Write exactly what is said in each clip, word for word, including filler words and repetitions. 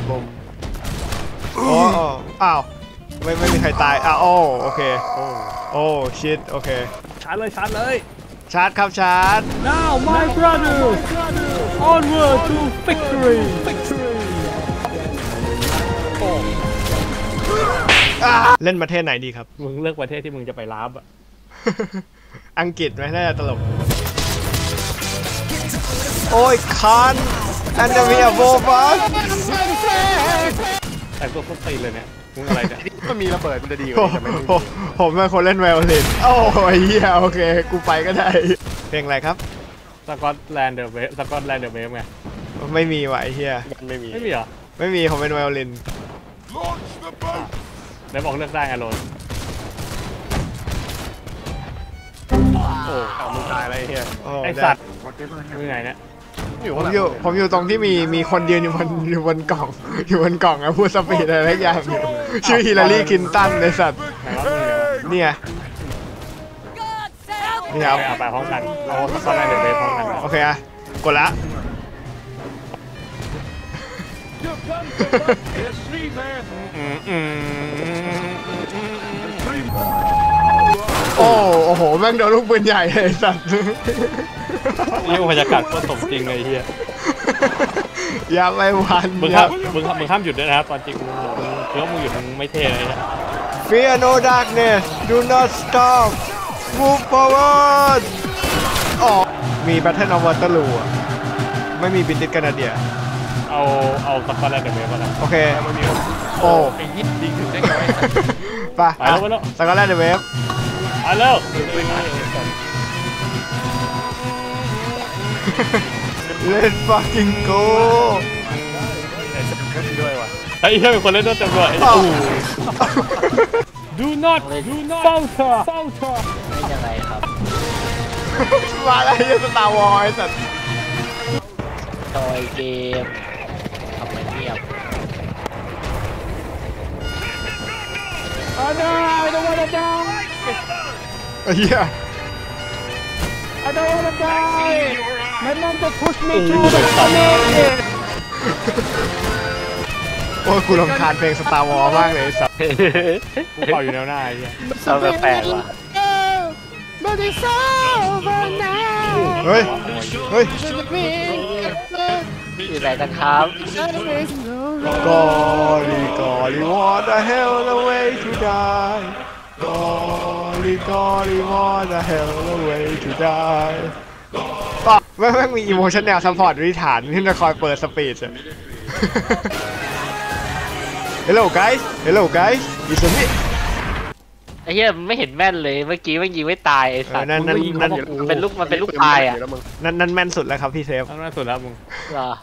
บุมโอ้อ้าวไม่ไม่มีใครตายอ้าวโอ้โอเคโอ้โอ้ชิดโอเคชาร์จเลยชาร์จเลยชาร์จครับชาร์จ now my brother onward to victory victory อ่าเล่นประเทศไหนดีครับมึงเลือกประเทศที่มึงจะไปรับอะอังกฤษไหมน่าจะตลก โอ้ยคันอันเดมีอโบฟัสแต่ตัวต้นตีนเลยเนี่ยมึงอะไรเนี่ยมันมีระเบิดมันจะดีกผว่าม นี้แต่ไม่มีผมผมเป็นคนเล่นไวโอลินโอ้ยเฮียโอเค กูไปก็ได้ เพลงอะไรครับสกอตแลนด์เดอะเวฟสกอตแลนด์เดอะเวฟไงไม่มีว่ะไอ้เฮียมันไม่มีไม่มีเหรอไม่มีผมเป็นไวโอลินเดี๋ยวบอกเลือกได้ไงโรนโอ้เอามึงตายอะไรเฮียโอ้ไอสัตว์มึงไงเนี่ยอยู่ผข้างมหลังอยู่ผมอยู่ตรงที่มีมีคนยืนอยู่บนอยู่บนกล่อง อยู่บนกล่องอะพูดสปีดอะไรสักอย่างอยู่ชื่อฮิลลารีคลินตันในสัตว์ไหนวะมึงเนี่ยวะเนี่ยนี่ครับเอาไปพร้อมกันเอาสกอตแลนด์เดอะเวฟพร้อมกันโอเคอะกดละอืมอืมโอ้โอ้โหแม่งโดนลูกปืนใหญ่ไอ้สัตว์นี่บรรยากาศก็สมจริงเลยเฮียอย่าไปหวันมึงห้ามมึงห้ามมึงห้ามหยุดด้วยนะครับตอนจริงมึงมึงเดี๋ยวมึงหยุดมึงไม่เท่เลยนะ Fear no darkness do not stop move forward อ๋อมีแบทเทิลออฟวอเตอร์ลูอะไม่มีบินติดกันนาเดียเอาเอาสกอตแลนด์เดอะเวฟมาแล้วโอเคมันมีโอ้ไอ้ยิดยิงถึงได้ไงไปไปแล้วไปแล้วสกอตแลนด์เดอะเวฟไปแล้ว Let's fucking go ด้วยว่ะไอ้เหี้ยเป็นคนเล่นด้วยเต็มเลยไอ้อ้าว Do not Do not falter falter ไม่ยังไงครับมาแล้วยังสตาร์วอร์สัตว์จอยเกมทำไมเงียบ Oh no I don't wanna die ไอ้เหี้ย I don't wanna die My mom just pushed me to the finish โอ้ยกูรำคาญเพลงสตาร์วอร์มากเลยไอ้สัตว์กูเป่าอยู่แนวหน้าไอ้เหี้ยเศร้าแปลกๆว่ะเฮ้ย เฮ้ยอยู่ไหนกันครับ Golly golly what the hell the way to die Golly golly what the hell the way to die ป่ะแม่งแม่งมีอีโมชั่นแนวซัพพอร์ตวิถานที่จะคอยเปิดสปีดอะ Hello guys Hello guys it's me ไอ้เหี้ยมันไม่เห็นแม่นเลยเมื่อกี้มันยิงไม่ตายไอ้สัตว์เออนั่นนั่นนั่นมันเป็นลูกมันเป็นลูกปลายอ่ะนั่นนั่นแม่นสุดแล้วครับพี่เซฟทำน่าสุดแล้วมึงเหรอ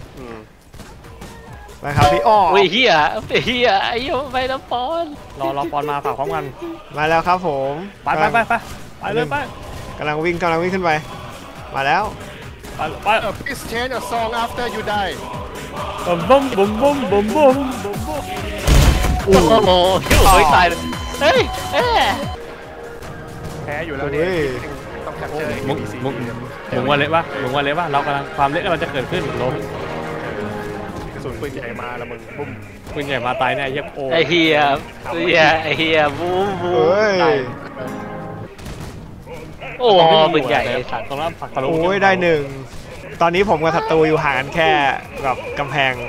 นะครับพี่อ้ออุ้ยเหี้ยไอ้เหี้ยไอ้เหี้ยไปแล้วปอนรอรอปอนมาฝากพร้อมกันมาแล้วครับผมไปไปไปไปไปเลยไปกำลังวิ่งกำลังวิ่งขึ้นไป มาแล้วไปไป Please change a song after you die บุ้มบุ้มบุ้มบุ้มบุ้มบุ้มโอ้โหโอ้ยตายเลยเฮ้ยเอ๊ะแพ้อยู่แล้วเนี่ยเฮ้ยต้องแคปเจอร์มึงมึงมึงว่าเละปะมึงว่าเละปะเรากำลังความเละกำลังจะเกิดขึ้นโลกระสุนปืนใหญ่มาแล้วมึงบุ้มปืนใหญ่มาตายแน่เย็บโอ้ไอ้เหี้ยไอ้เหี้ยไอ้เหี้ยบูมบูเฮ้มยตายโอ้ปืนใหญ่ไอ้สัตว์ตรงนั้นผักทะลุโอ้ยได้หนึ่ง ตอนนี้ผมกับศัตรูอยู่ห่างกันแค่แบบกำแพง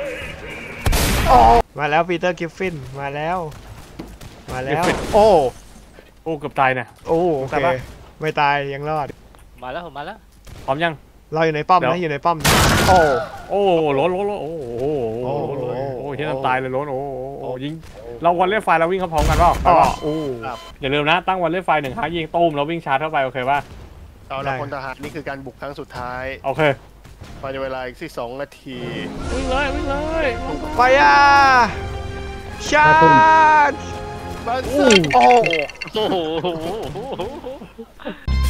มาแล้วปีเตอร์กิฟฟิน มาแล้ว มาแล้ว โอ้โอ้เกือบตายนะโอ้โอเคตายปะไม่ตายยังรอดมาแล้วผมมาแล้วพร้อมยังเราอยู่ในป้อมเดี๋ยวนะอยู่ในป้อมโอ้โอ้ล้นล้นล้นโอ้โหโอ้โหโอ้โหโอ้โหเฮียน้ำตายเลยล้นโอ้โหโอ้โหยิงเราวันเล่นไฟเราวิ่งเข้าพร้อมกันเปล่าไปป่ะโอ้อย่าลืมนะตั้งวันเล่นไฟหนึ่งครั้งยิงตุ้มแล้ววิ่งชาร์จเข้าไปโอเคป่ะเอาละพลทหารนี่คือการบุกครั้งสุดท้ายโอเคภายในเวลาอีกสิบสองนาทีวิ่งเลยวิ่งเลยไปอ่ะชาร์จบ้านโอ้โหโอ้โห